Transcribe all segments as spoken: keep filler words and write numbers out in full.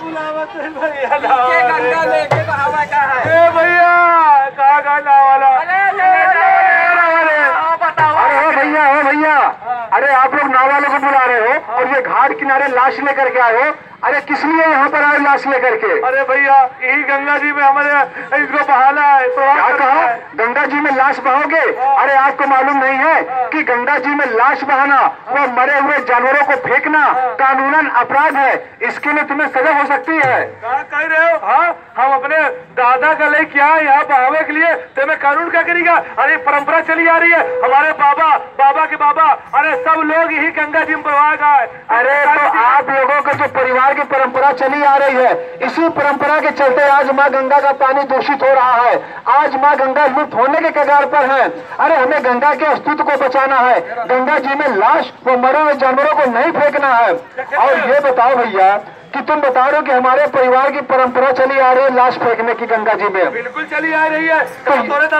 बुलावत है भैया गंगा लेके बहावा का है। ए भैया कहाँ गंगा वाला? अरे भैया हो भैया, अरे आप लोग नाव वालों को बुला रहे हो और ये घाट किनारे लाश लेकर के आए हो। अरे किस लिए यहाँ पर आए लाश लेकर के? अरे भैया यही गंगा जी में हमारे इसको बहाना है। क्या कहा? गंगा जी में लाश बहाओगे? अरे आपको मालूम नहीं है कि गंगा जी में लाश बहाना वो मरे हुए जानवरों को फेंकना कानूनन अपराध है। इसके लिए तुम्हें सजा हो सकती है। क्या कह रहे हो? हाँ, हम अपने दादा का ले क्या यहाँ बहावे के लिए तुम्हें कानून क्या करेगा? अरे परंपरा चली आ रही है, हमारे बाबा बाबा के बाबा अरे सब लोग यही गंगा जी में बहा गए। अरे तो आप लोगों का जो परिवार की परंपरा चली आ रही है, इसी परंपरा के चलते आज माँ गंगा का पानी दूषित हो रहा है। आज माँ गंगा लुप्त होने के कगार पर है। अरे हमें गंगा के अस्तित्व को बचाना है। गंगा जी में लाश व मरे हुए जानवरों को नहीं फेंकना है। और ये बताओ भैया कि तुम बता रहे हो कि हमारे परिवार की परंपरा चली आ रही है लाश फेंकने की गंगा जी में। बिल्कुल चली आ रही है। तो,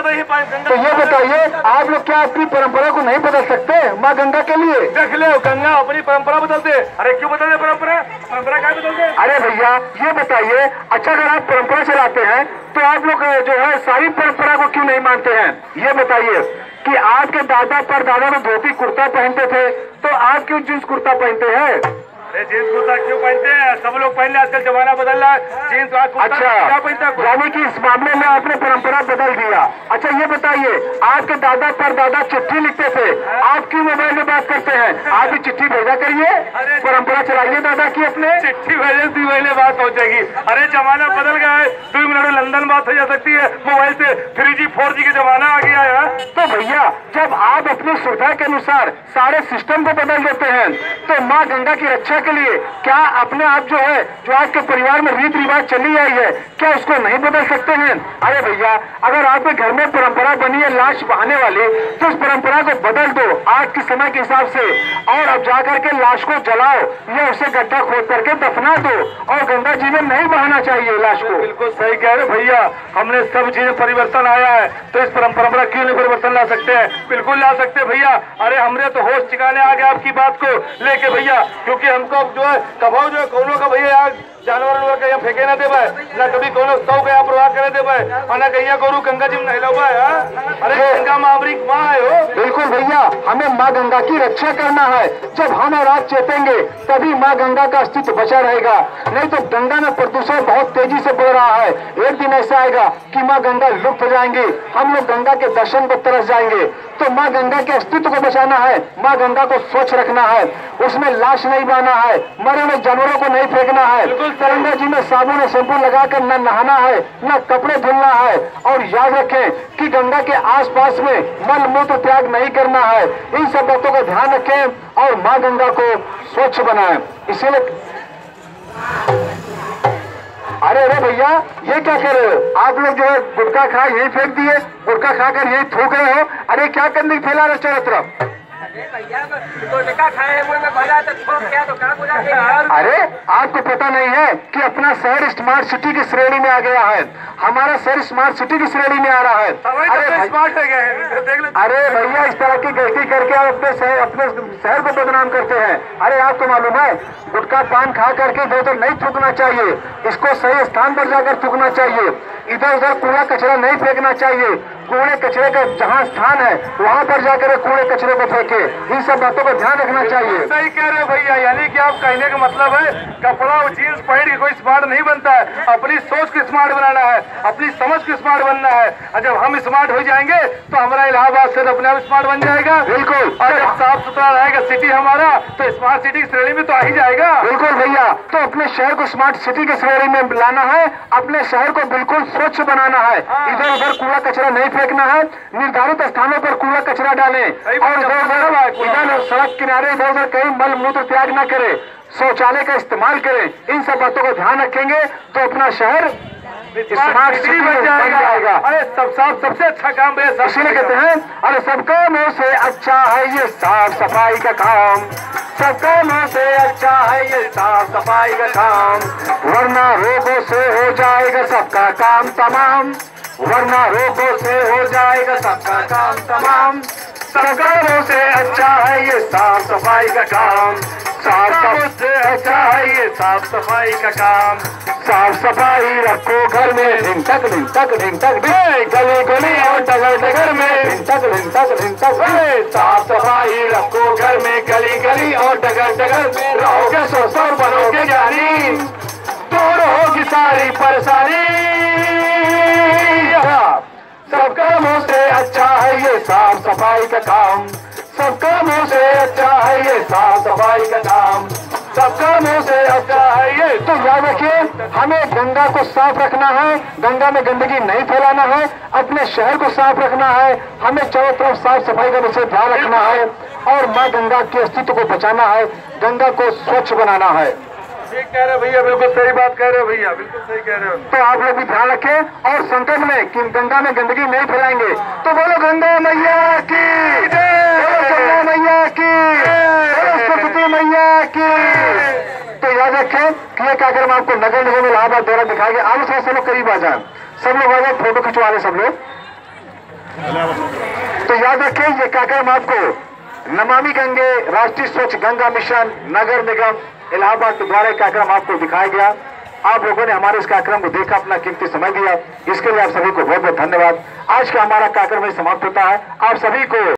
तो ये बताइए आप लोग क्या अपनी परंपरा को नहीं बदल सकते माँ गंगा के लिए? देख ले गंगा अपनी परंपरा बदलते। अरे क्यों बदलते परंपरा? परंपरा क्या बदलते? अरे भैया ये बताइए, अच्छा अगर आप परंपरा चलाते हैं तो आप लोग जो है सारी परंपरा को क्यों नहीं मानते हैं? ये बताइए कि आपके दादा परदादा तो धोती कुर्ता पहनते थे, तो आप क्यों जींस कुर्ता पहनते हैं? अरे जींस कुर्ता क्यों पहनते हैं? सब लोग पहन ले, आजकल जमाना बदल रहा है। जींस कुर्ता अच्छा क्या पहनता है? यानी कि इस मामले में आपने परंपरा बदल दिया। अच्छा ये बताइए, आपके दादा परदादा चिट्ठी लिखते थे, आप क्यों मोबाइल में बात करते हैं? आप भी चिट्ठी भेजा करिए, परंपरा चलाइए दादा की अपने। चिट्ठी भेजे दो महीने बात पहुंचेगी। अरे जमाना बदल गया है, दो मिनट में लंदन बात हो जा सकती है मोबाइल से। थ्री जी फोर जी का जमाना आ गया है। तो भैया जब आप अपनी सुविधा के अनुसार सारे सिस्टम को बदल देते हैं तो माँ गंगा की रक्षा के लिए क्या अपने आप जो है जो आपके परिवार में रीति रिवाज चली आई है क्या उसको नहीं बदल सकते हैं? अरे भैया अगर आपके घर में परंपरा बनी है लाश बहाने वाली, तो उस परंपरा को बदल दो आज के समय के हिसाब से, और अब जाकर के लाश को जलाओ या उसे गड्ढा खोद करके दफना दो, और गंगा जी में नहीं बहाना चाहिए लाश को। बिल्कुल सही कह रहे भैया, हमने सब चीजें परिवर्तन आया है तो इस परंपरा क्यों नहीं परिवर्तन ला सकते हैं? बिल्कुल ला सकते हैं भैया। अरे हमने तो होश ठिकाने आ गया आपकी बात को लेके भैया, क्योंकि हमको जो है कभाव जो है कोनो का भैया यार जानवर उनवर के यहाँ फेंके ना दे पाए, ना कभी कोनो सौ का यहाँ प्रवाह करे दे पाए, और ना कहीं गोरू गंगा जी में नहला हुआ है। अरे गंगा माँ अमरीक माँ है हो। बिल्कुल भैया, हमें माँ गंगा की रक्षा करना है। जब हम और आप चेतेंगे तभी माँ गंगा का अस्तित्व बचा रहेगा, नहीं तो गंगा में प्रदूषण बहुत तेजी से बढ़ रहा है। एक दिन ऐसा आएगा कि माँ गंगा लुप्त हो जाएंगी, हम लोग गंगा के दर्शन को तरस जाएंगे। तो माँ गंगा के अस्तित्व को बचाना है, माँ गंगा को स्वच्छ रखना है, उसमें लाश नहीं बहाना है, मरे हुए जानवरों को नहीं फेंकना है, गंगा जी में साबुन और शैम्पू लगाकर न नहाना है न कपड़े धुलना है। और याद रखें कि गंगा के आसपास में मल मूत्र त्याग नहीं करना है। इन सब बातों का ध्यान रखें और माँ गंगा को स्वच्छ बनाएं। इसीलिए अरे अरे भैया ये क्या कर रहे हो आप लोग? जो है गुटखा खा यही फेंक दिए, गुटखा खाकर यही थूक रहे हो। अरे क्या करने की फैला रहे चारों तरफ? अरे आपको पता नहीं है कि अपना शहर स्मार्ट सिटी की श्रेणी में आ गया है, हमारा शहर स्मार्ट सिटी की श्रेणी में आ रहा है। अरे स्मार्ट हो गए। अरे भैया इस तरह की गलती करके आप अपने शहर अपने शहर को बदनाम करते हैं। अरे आपको मालूम है गुटखा पान खा करके इधर उधर नहीं थूकना चाहिए, इसको सही स्थान पर जाकर थूकना चाहिए। इधर उधर कूड़ा कचरा नहीं फेंकना चाहिए, कूड़े कचरे का जहाँ स्थान है वहाँ पर जाकर कूड़े कचरे को फेंके। इन सब बातों का ध्यान रखना चाहिए। सही कह रहे भैया, यानी कि आप कहने का मतलब है कपड़ा और जीन्स पहन के कोई स्मार्ट नहीं बनता है, अपनी सोच को स्मार्ट बनाना है, अपनी समझ को स्मार्ट बनना है। और जब हम स्मार्ट हो जाएंगे तो हमारा इलाहाबाद शहर अपने आप स्मार्ट बन जाएगा। बिल्कुल। और जब साफ सुथरा रहेगा सिटी हमारा तो स्मार्ट सिटी की श्रेणी में तो आ ही जाएगा। बिल्कुल भैया, तो अपने शहर को स्मार्ट सिटी की श्रेणी में लाना है, अपने शहर को बिल्कुल स्वच्छ बनाना है। इधर उधर कूड़ा कचरा नहीं फेंकना है, निर्धारित स्थानों पर कूड़ा कचरा डालें, और इधर उधर सड़क किनारे इधर उधर कहीं मल मूत्र त्याग न करें, शौचालय का इस्तेमाल करें। इन सब बातों का ध्यान रखेंगे तो अपना शहर स्मार्ट सिटी बन जाएगा। अरे सब साफ सबसे अच्छा काम है, इसीलिए कहते हैं अरे सब कामों से अच्छा है ये साफ सफाई का काम, सब कामों से अच्छा है ये साफ सफाई का काम, वरना रोगों से हो जाएगा सबका काम तमाम, वरना रोगों से हो जाएगा सबका काम तमाम। सब कामों से अच्छा है ये साफ सफाई का काम, साफ सबका से अच्छा है ये साफ सफाई का काम। साफ सफाई रखो घर में, ढिंग तक ढिंग तक ढिंग तक ढिंग, गली गली और डगर डगर में ढिंग तक ढिंग तक ढिंग तक। साफ सफाई रखो घर में, गली गली और डगर डगर में, रहोगे स्वस्थ और बनोगे ज्ञानी, दूर होगी सारी परेशानी। सब कामों से अच्छा है ये साफ सफाई का काम, सब कामों से अच्छा है ये साफ सफाई का काम, सब कामों से अच्छा है ये। तो याद रखिए, हमें गंगा को साफ रखना है, गंगा में गंदगी नहीं फैलाना है, अपने शहर को साफ रखना है, हमें चारों तरफ साफ सफाई का विशेष ध्यान रखना है और माँ गंगा के अस्तित्व को बचाना है, गंगा को स्वच्छ बनाना है। ठीक कह रहे हो भैया, बिल्कुल सही बात कह रहे हो भैया, बिल्कुल सही कह रहे हो। तो आप लोग भी ध्यान रखें और संकट में कि गंगा में गंदगी नहीं फैलाएंगे। तो बोलो गंगा मैया की, बोलो गंगा मैया की, बोलो सरस्वती मैया की। तो याद रखें कि ये कार्यक्रम आपको नगर निगम इलाहाबाद द्वारा दिखाया गया। आगे थोड़ा सब लोग करीब आ जाए, सब लोग आ जाए, फोटो खिंचवा लें सब लोग। तो याद रखें ये कार्यक्रम आपको नमामि गंगे राष्ट्रीय स्वच्छ गंगा मिशन नगर निगम इलाहाबाद के द्वारा कार्यक्रम आपको दिखाया गया। आप लोगों ने हमारे इस कार्यक्रम को देखा, अपना कीमती समय दिया, इसके लिए आप सभी को बहुत बहुत धन्यवाद। आज का हमारा कार्यक्रम समाप्त होता है। आप सभी को